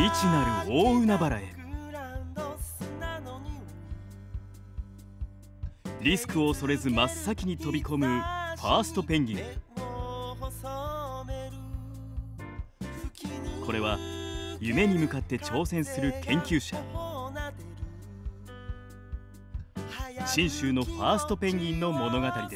未知なる大海原へ。リスクを恐れず真っ先に飛び込むファーストペンギン。これは夢に向かって挑戦する研究者、信州のファーストペンギンの物語です。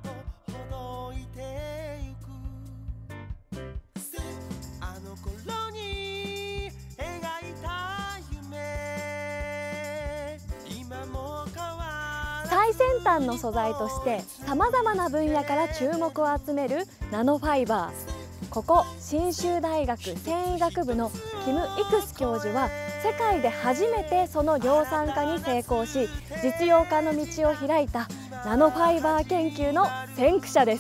最先端の素材としてさまざまな分野から注目を集めるナノファイバー。ここ信州大学繊維学部のキム・イクス教授は世界で初めてその量産化に成功し、実用化の道を開いたナノファイバー研究の先駆者です。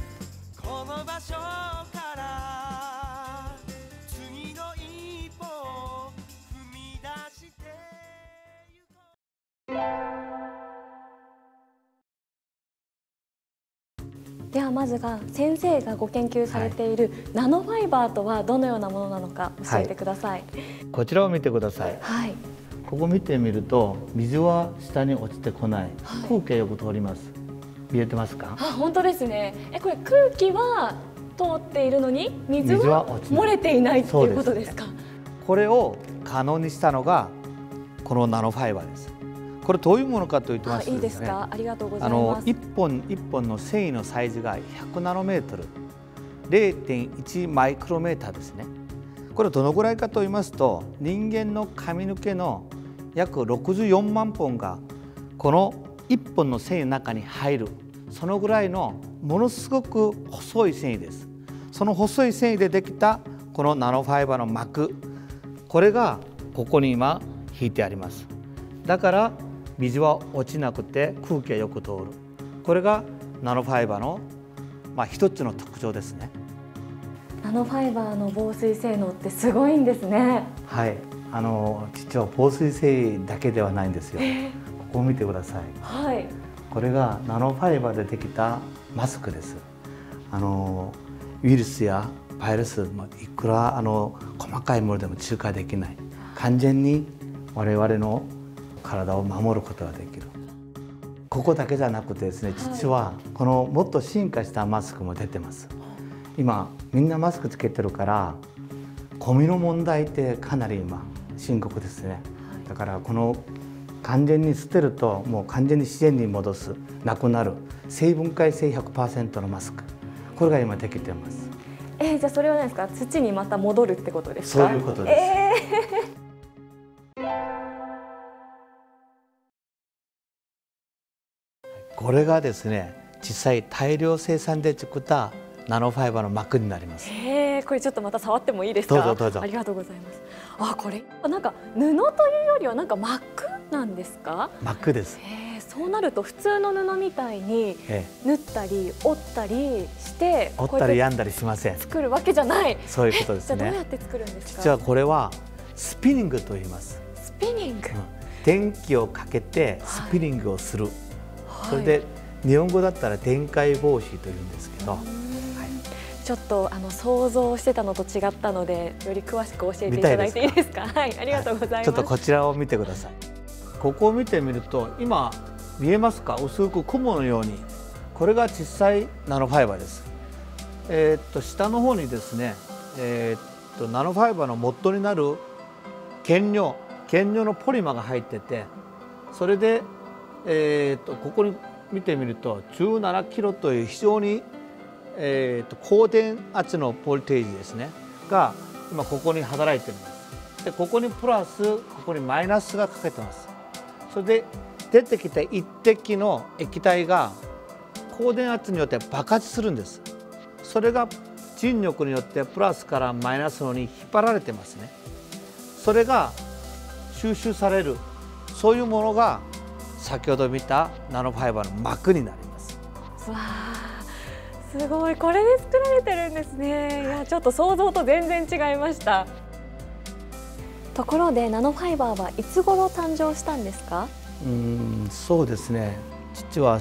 ではまずが先生がご研究されているナノファイバーとはどのようなものなのか教えてください。 こちらを見てください。 はい、 ここ見てみると水は下に落ちてこない、空気がよく通ります。見えてますか？ 本当ですね。これ空気は通っているのに水は漏れていないっていうことですか？ これを可能にしたのがこのナノファイバーです。これどういうものかと言ってますといいですか？ありがとうございます。 一本一本の繊維のサイズが100ナノメートル、0.1 マイクロメーターですね。これどのぐらいかと言いますと、人間の髪の毛の約64万本がこの1本の繊維の中に入る、そのぐらいのものすごく細い繊維です。その細い繊維でできたこのナノファイバーの膜、これがここに今引いてあります。だから水は落ちなくて空気がよく通る。これがナノファイバーの一つの特徴ですね。 ナノファイバーの防水性能ってすごいんですね。 はい、実は防水性維だけではないんですよ。ここを見てください。 はい。 これがナノファイバーでできたマスクです。ウイルスやバイルス、いくら細かいものでも仲介できない。完全に我々の体を守ることができる。ここだけじゃなくてですね、実はこのもっと進化したマスクも出てます。今みんなマスクつけてるからゴミの問題ってかなり今深刻ですね。だからこの完全に捨てるともう完全に自然に戻す、なくなる生分解性 100% のマスク、これが今できてます。 じゃあそれは何ですか？土にまた戻るってことですか？ そういうことです。これがですね、実際大量生産で作ったナノファイバーの膜になります。 これちょっとまた触ってもいいですか？ どうぞどうぞ。 ありがとうございます。これなんか布というよりはなんか膜なんですか？ 膜です。 そうなると普通の布みたいに縫ったり折ったりして折ったり編んだりしません。 作るわけじゃない。 そういうことですね。 じゃあどうやって作るんですか？ 実はこれはスピニングと言います。 スピニング。 電気をかけてスピニングをする。それで日本語だったら電解防止というんですけど、 ちょっと想像してたのと違ったのでより詳しく教えていただいていいですか？はい、ありがとうございます。 ちょっとこちらを見てください。ここを見てみると今見えますか？薄く雲のように、これが実際ナノファイバーです。下の方にですね、ナノファイバーの元になる原料のポリマーが入ってて、それでここに見てみると17キロという非常に、高電圧のボルテージですねが今ここに働いてるんです。でここにプラスここにマイナスがかけてます。それで出てきた一滴の液体が高電圧によって爆発するんです。それが重力によってプラスからマイナスの方に引っ張られてますね。それが収集される、そういうものが先ほど見たナノファイバーの膜になります。 わあ、すごい、これで作られてるんですね。いや、ちょっと想像と全然違いました。ところでナノファイバーはいつ頃誕生したんですか？ そうですね、父は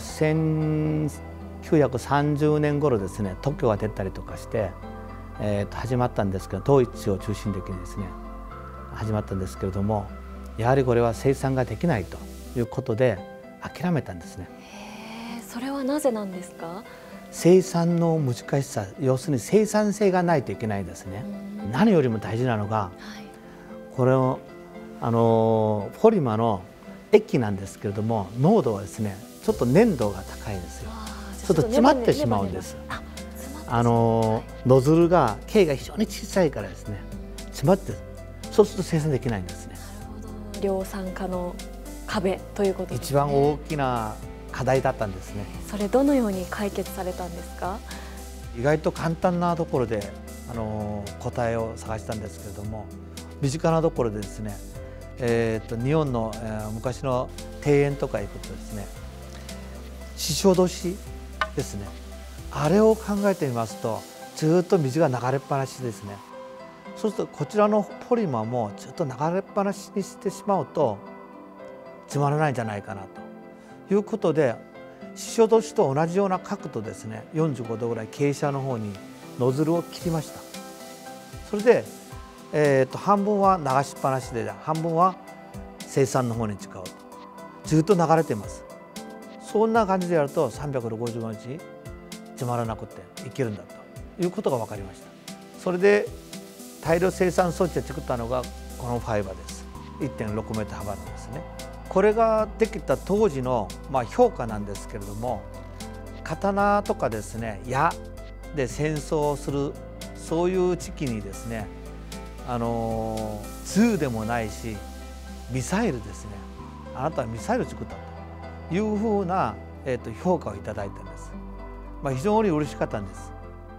1930年頃ですね、特許が出たりとかして、始まったんですけど、ドイツを中心的にですね。 始まったんですけれども、やはりこれは生産ができないということで諦めたんですね。 それはなぜなんですか？ 生産の難しさ、要するに生産性がないといけないんですね。何よりも大事なのが、これをポリマの液なんですけれども、濃度はですねちょっと粘度が高いんですよ。ちょっと詰まってしまうんです。ノズルが径が非常に小さいからですね、詰まって、そうすると生産できないんですね。 量産化の壁ということですね。 一番大きな課題だったんですね。 それどのように解決されたんですか？ 意外と簡単なところで答えを探したんですけれども、身近なところでですね、日本の、昔の庭園とか行くとですね、ししおどしですね、あれを考えてみますとずっと水が流れっぱなしですね。そうするとこちらのポリマもずっと流れっぱなしにしてしまうとつまらないんじゃないかなということで、ししおどしと同じような角度ですね、45度ぐらい傾斜の方にノズルを切りました。それで、半分は流しっぱなしで半分は生産の方に使うと、ずっと流れています。そんな感じでやると365日つまらなくていけるんだということが分かりました。それで大量生産装置を作ったのがこのファイバーです。 1.6 メートル幅のですね。これができた当時の、評価なんですけれども、刀とかですね矢で戦争をする、そういう時期にですね、銃でもないしミサイルですね、あなたはミサイルを作ったというふうな、評価をいただいたんです。非常に嬉しかったんです。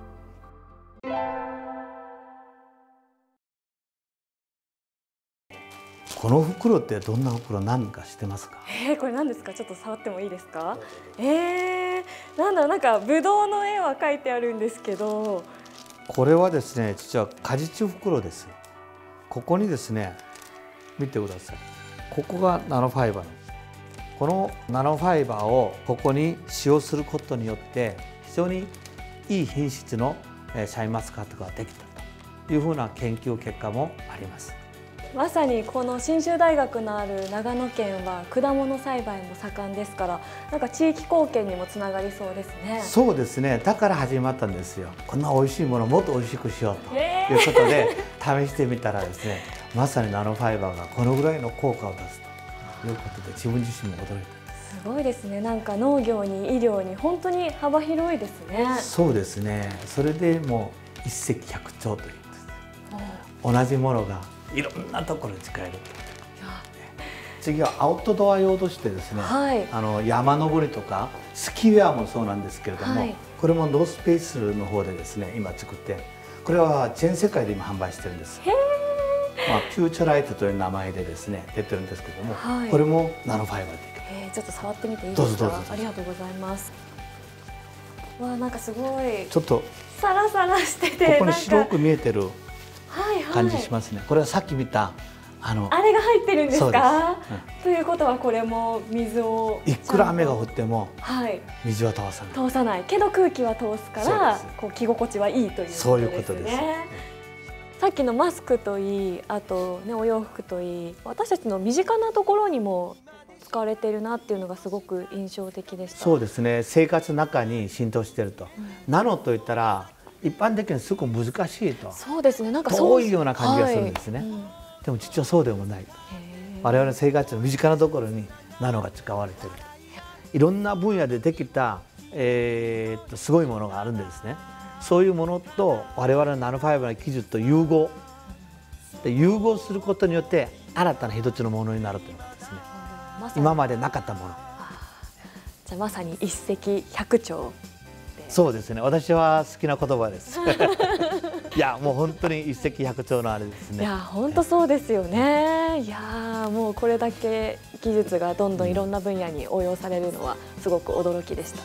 この袋ってどんな袋なんか知ってますか？ これ何ですか？ちょっと触ってもいいですか？なんだろう、なんかブドウの絵は描いてあるんですけど、 これはですね実は果実袋です。ここにですね見てください。ここがナノファイバーなんです。このナノファイバーをここに使用することによって非常にいい品質のシャインマスカットができたというふうな研究結果もあります。 まさにこの信州大学のある長野県は果物栽培も盛んですから、なんか地域貢献にもつながりそうですね。 そうですね。だから始まったんですよ。こんな美味しいものをもっと美味しくしようということで試してみたらですね、まさにナノファイバーがこのぐらいの効果を出すということで自分自身も驚いた。 すごいですね。なんか農業に医療に本当に幅広いですね。 そうですね。それでもう一石百鳥というんです。同じものがいろんなところに使える。次はアウトドア用としてですね、山登りとかスキーウェアもそうなんですけれども、これもノースペースの方でですね今作って、これは全世界で今販売してるんです。フューチャーライトという名前でですね出てるんですけども、これもナノファイバーで。 ちょっと触ってみていいですか？ありがとうございます。わあ、なんかすごいちょっとサラサラしてて、 ここに白く見えてる感じしますね。これはさっき見たあれが入ってるんですか？ということはこれも水をいくら雨が降っても水は通さない。 通さないけど空気は通すからこう着心地はいいということですね。 そういうことです。 さっきのマスクといい、あとねお洋服といい、私たちの身近なところにも使われているなっていうのがすごく印象的でした。 そうですね。生活の中に浸透していると。ナノといったら一般的にすごく難しいと。 そうですね。なんか遠いような感じがするんですね。でも実はそうでもない。我々の生活の身近なところにナノが使われている。いろんな分野でできた、すごいものがあるんですね。そういうものと我々のナノファイバーの技術と融合することによって新たな一つのものになるということですね。今までなかったもの。 じゃあまさに一石百鳥。 そうですね。私は好きな言葉です。いやもう本当に一石百鳥のあれですね。 いや本当そうですよね。いやもうこれだけ技術がどんどんいろんな分野に応用されるのはすごく驚きでした。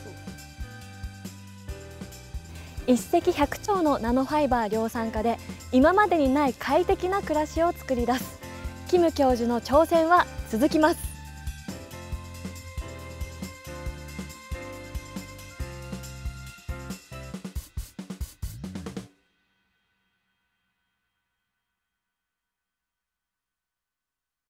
一石百鳥のナノファイバー量産化で今までにない快適な暮らしを作り出す。キム教授の挑戦は続きます。